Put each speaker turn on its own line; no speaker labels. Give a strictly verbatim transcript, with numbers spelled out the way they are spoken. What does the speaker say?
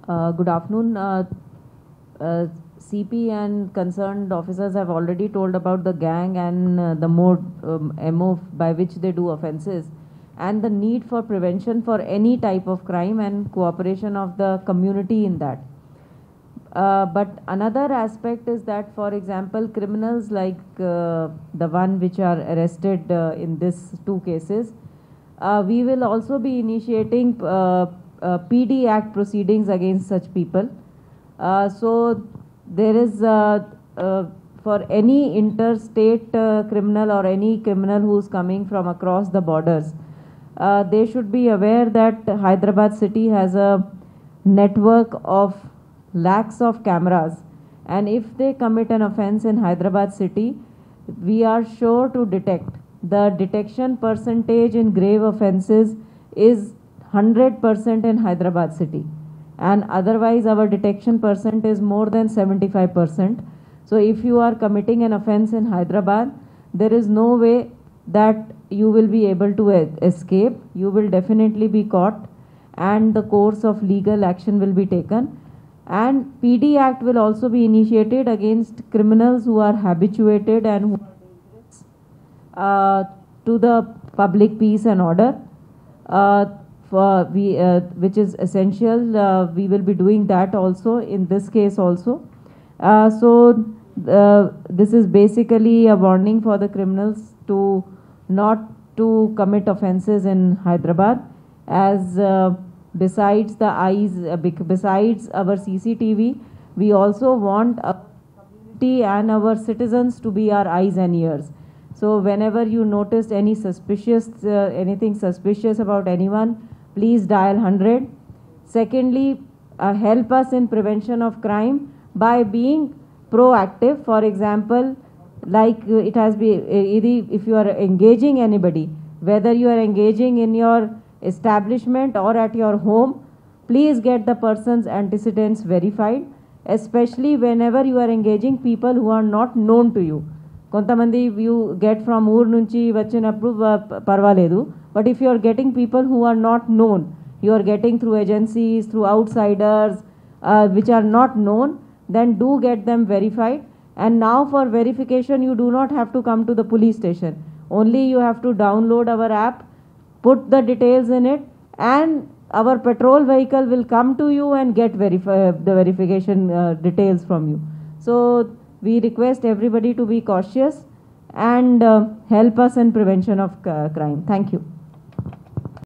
Uh, good afternoon. Uh, uh, C P and concerned officers have already told about the gang and uh, the mode, um, M O by which they do offences, and the need for prevention for any type of crime and cooperation of the community in that. Uh, but another aspect is that, for example, criminals like uh, the one which are arrested uh, in these two cases, uh, we will also be initiating uh, uh, P D Act proceedings against such people. Uh, so there is, uh, uh, for any interstate uh, criminal or any criminal who's coming from across the borders, uh, they should be aware that Hyderabad city has a network of lakhs of cameras, and if they commit an offense in Hyderabad city, we are sure to detect. The detection percentage in grave offenses is one hundred percent in Hyderabad city, and otherwise our detection percent is more than seventy-five percent. So if you are committing an offense in Hyderabad, there is no way that you will be able to escape. You will definitely be caught, and the course of legal action will be taken. And P D Act will also be initiated against criminals who are habituated and who are dangerous uh, to the public peace and order. Uh, for we, uh, which is essential. Uh, we will be doing that also in this case also. Uh, so uh, this is basically a warning for the criminals to not to commit offences in Hyderabad, as uh, besides the eyes, uh, besides our C C T V, we also want our community and our citizens to be our eyes and ears. So whenever you notice any suspicious, uh, anything suspicious about anyone, please dial one hundred. Secondly, uh, help us in prevention of crime by being proactive. For example, like uh, it has been, uh, if you are engaging anybody, whether you are engaging in your establishment or at your home, please get the person's antecedents verified, especially whenever you are engaging people who are not known to you. కొంతమంది you get from ఊరు నుంచి వచ్చినప్పుడు పర్వాలేదు, but if you are getting people who are not known, you are getting through agencies, through outsiders uh, which are not known, then do get them verified. And now for verification you do not have to come to the police station, only you have to download our app, put the details in it, and our patrol vehicle will come to you and get verify the verification uh, details from you. So we request everybody to be cautious and uh, help us in prevention of uh, crime. Thank you.